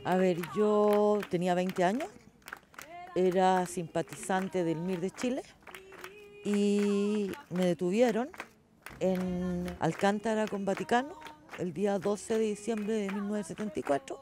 A ver, yo tenía 20 años, era simpatizante del MIR de Chile y me detuvieron en Alcántara con Vaticano el día 12 de diciembre de 1974.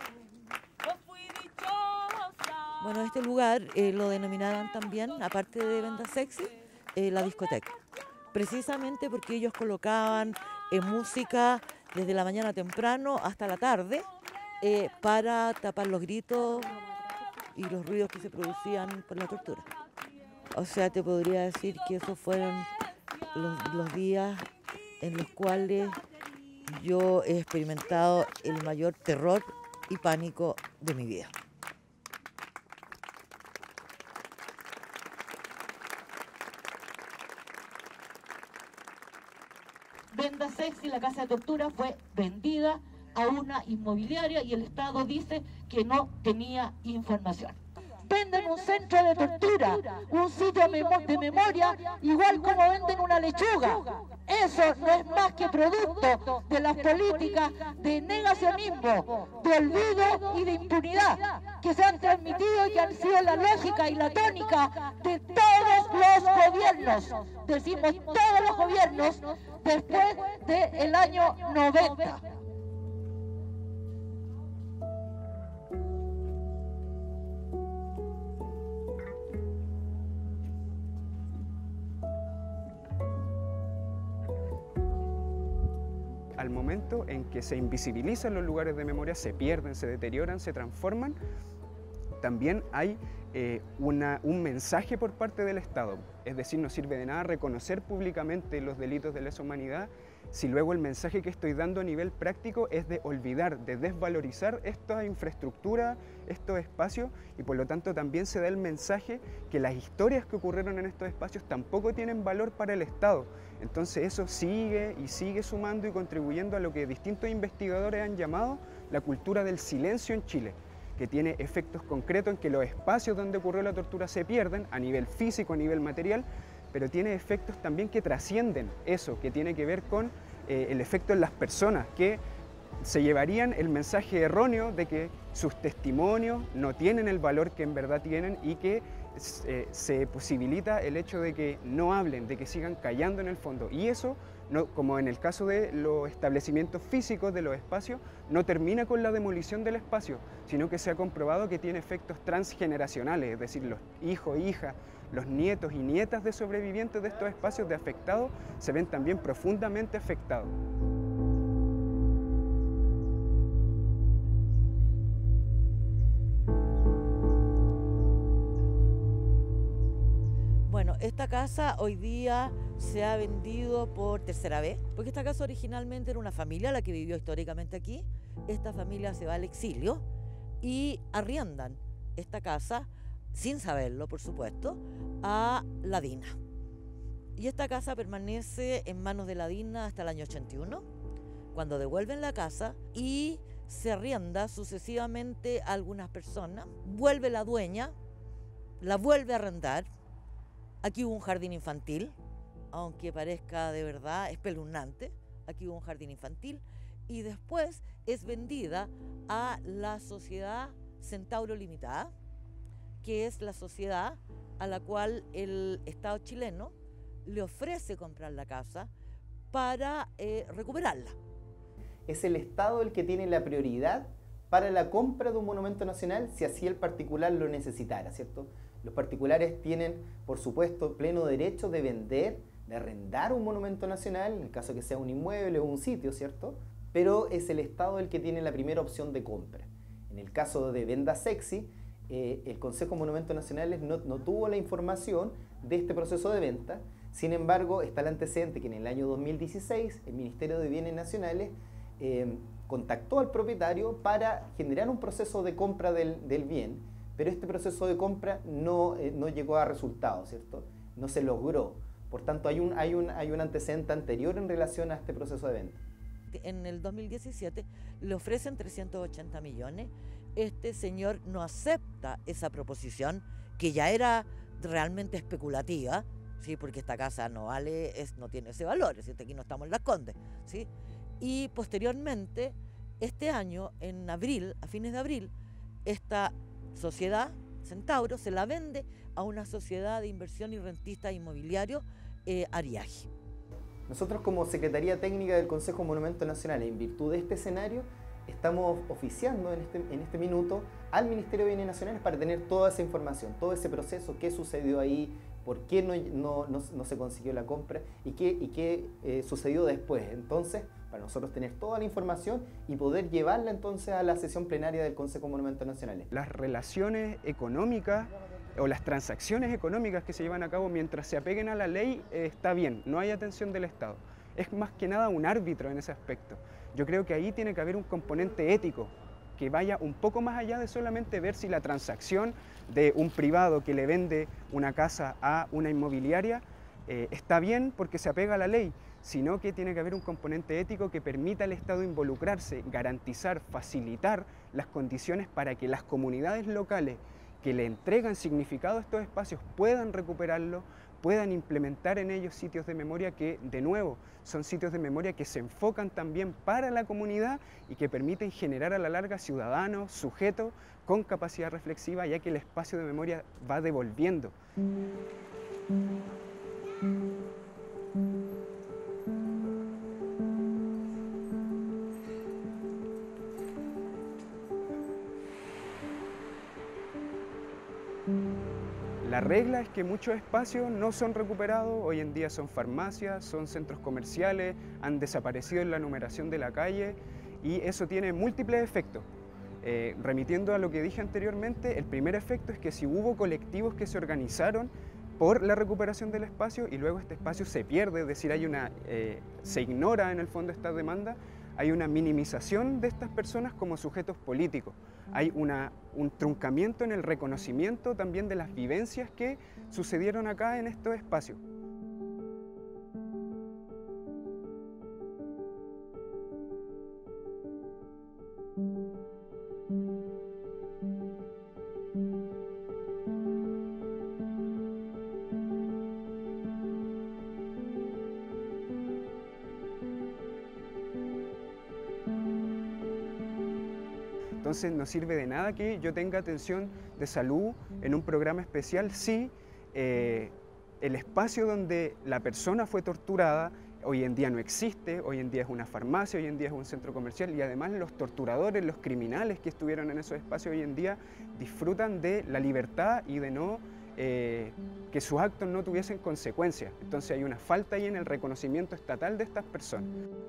Bueno, este lugar lo denominaban también, aparte de Venda Sexy, la discoteca. Precisamente porque ellos colocaban música desde la mañana temprano hasta la tarde para tapar los gritos y los ruidos que se producían por la tortura. O sea, te podría decir que esos fueron los días en los cuales yo he experimentado el mayor terror y pánico de mi vida. Venda Sexy, la casa de tortura, fue vendida a una inmobiliaria y el Estado dice que no tenía información. Venden un centro de tortura, un sitio de memoria, igual como venden una lechuga. Eso no es más que producto de las políticas de negacionismo, de olvido y de impunidad que se han transmitido y han sido la lógica y la tónica de todos los gobiernos. Decimos todos los gobiernos después del año 90. Al momento en que se invisibilizan los lugares de memoria, se pierden, se deterioran, se transforman, también hay un mensaje por parte del Estado. Es decir, no sirve de nada reconocer públicamente los delitos de lesa humanidad si luego el mensaje que estoy dando a nivel práctico es de olvidar, de desvalorizar esta infraestructura, estos espacios, y por lo tanto también se da el mensaje que las historias que ocurrieron en estos espacios tampoco tienen valor para el Estado. Entonces eso sigue y sigue sumando y contribuyendo a lo que distintos investigadores han llamado la cultura del silencio en Chile, que tiene efectos concretos en que los espacios donde ocurrió la tortura se pierden a nivel físico, a nivel material, pero tiene efectos también que trascienden eso, que tiene que ver con el efecto en las personas, que se llevarían el mensaje erróneo de que sus testimonios no tienen el valor que en verdad tienen y que se posibilita el hecho de que no hablen, de que sigan callando en el fondo. Y eso, no, como en el caso de los establecimientos físicos de los espacios, no termina con la demolición del espacio, sino que se ha comprobado que tiene efectos transgeneracionales, es decir, los hijos, hijas, los nietos y nietas de sobrevivientes de estos espacios de afectados se ven también profundamente afectados. Bueno, esta casa hoy día se ha vendido por tercera vez, porque esta casa originalmente era una familia la que vivió históricamente aquí. Esta familia se va al exilio y arriendan esta casa, sin saberlo por supuesto, a la DINA. Y esta casa permanece en manos de la DINA hasta el año 81, cuando devuelven la casa y se arrienda sucesivamente a algunas personas. Vuelve la dueña, la vuelve a arrendar. Aquí hubo un jardín infantil, aunque parezca de verdad espeluznante. Aquí hubo un jardín infantil y después es vendida a la sociedad Centauro Limitada, que es la sociedad a la cual el Estado chileno le ofrece comprar la casa para recuperarla. Es el Estado el que tiene la prioridad para la compra de un monumento nacional si así el particular lo necesitara, ¿cierto? Los particulares tienen, por supuesto, pleno derecho de vender, de arrendar un monumento nacional, en el caso que sea un inmueble o un sitio, ¿cierto? Pero es el Estado el que tiene la primera opción de compra. En el caso de Venda Sexy, el Consejo de Monumentos Nacionales no tuvo la información de este proceso de venta. Sin embargo, está el antecedente que en el año 2016 el Ministerio de Bienes Nacionales contactó al propietario para generar un proceso de compra del bien, pero este proceso de compra no llegó a resultados, ¿cierto? No se logró. Por tanto, hay un antecedente anterior en relación a este proceso de venta. En el 2017 le ofrecen 380 millones. Este señor no acepta esa proposición, que ya era realmente especulativa, ¿sí? Porque esta casa no vale, no tiene ese valor, ¿sí? Aquí no estamos en Las Condes, ¿sí? Y posteriormente Este año, en abril, a fines de abril, esta sociedad, Centauro, se la vende a una sociedad de inversión y rentistas inmobiliarios, Ariage. Nosotros como Secretaría Técnica del Consejo Monumentos Nacionales, en virtud de este escenario, estamos oficiando en este minuto al Ministerio de Bienes Nacionales para tener toda esa información, todo ese proceso, qué sucedió ahí, por qué no se consiguió la compra y qué sucedió después. Entonces, para nosotros tener toda la información y poder llevarla entonces a la sesión plenaria del Consejo Monumentos Nacionales. Las relaciones económicas o las transacciones económicas que se llevan a cabo mientras se apeguen a la ley está bien, no hay atención del Estado. Es más que nada un árbitro en ese aspecto. Yo creo que ahí tiene que haber un componente ético que vaya un poco más allá de solamente ver si la transacción de un privado que le vende una casa a una inmobiliaria está bien porque se apega a la ley, sino que tiene que haber un componente ético que permita al Estado involucrarse, garantizar, facilitar las condiciones para que las comunidades locales que le entregan significado a estos espacios puedan recuperarlo, puedan implementar en ellos sitios de memoria que, de nuevo, son sitios de memoria que se enfocan también para la comunidad y que permiten generar a la larga ciudadanos, sujetos con capacidad reflexiva, ya que el espacio de memoria va devolviendo. La regla es que muchos espacios no son recuperados, hoy en día son farmacias, son centros comerciales, han desaparecido en la numeración de la calle y eso tiene múltiples efectos. Remitiendo a lo que dije anteriormente, el primer efecto es que si hubo colectivos que se organizaron por la recuperación del espacio y luego este espacio se pierde, es decir, se ignora en el fondo esta demanda, hay una minimización de estas personas como sujetos políticos. Hay un truncamiento en el reconocimiento también de las vivencias que sucedieron acá en estos espacios. Entonces no sirve de nada que yo tenga atención de salud en un programa especial si el espacio donde la persona fue torturada hoy en día no existe, hoy en día es una farmacia, hoy en día es un centro comercial y además los torturadores, los criminales que estuvieron en esos espacios hoy en día disfrutan de la libertad y de no que sus actos no tuviesen consecuencias. Entonces hay una falta ahí en el reconocimiento estatal de estas personas.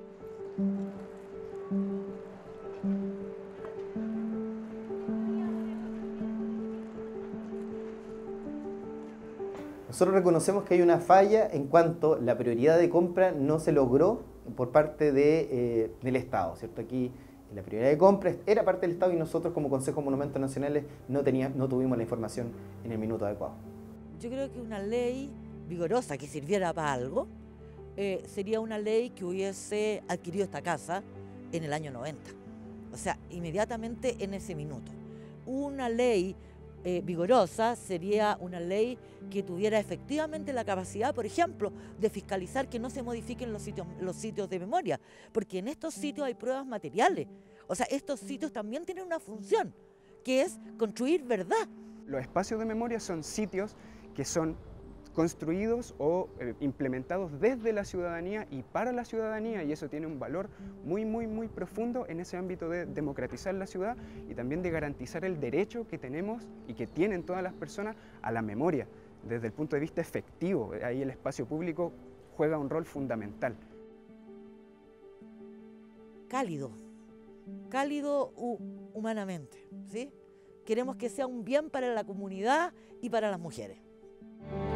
Nosotros reconocemos que hay una falla en cuanto a la prioridad de compra no se logró por parte del Estado, ¿cierto? Aquí la prioridad de compra era parte del Estado y nosotros como Consejo de Monumentos Nacionales no tuvimos la información en el minuto adecuado. Yo creo que una ley vigorosa que sirviera para algo sería una ley que hubiese adquirido esta casa en el año 90, o sea, inmediatamente en ese minuto. Una ley vigorosa sería una ley que tuviera efectivamente la capacidad, por ejemplo, de fiscalizar que no se modifiquen los sitios de memoria, porque en estos sitios hay pruebas materiales. O sea, estos sitios también tienen una función, que es construir verdad. Los espacios de memoria son sitios que son construidos o implementados desde la ciudadanía y para la ciudadanía, y eso tiene un valor muy, muy, muy profundo en ese ámbito de democratizar la ciudad y también de garantizar el derecho que tenemos y que tienen todas las personas a la memoria, desde el punto de vista efectivo. Ahí el espacio público juega un rol fundamental. Cálido humanamente, ¿sí? Queremos que sea un bien para la comunidad y para las mujeres.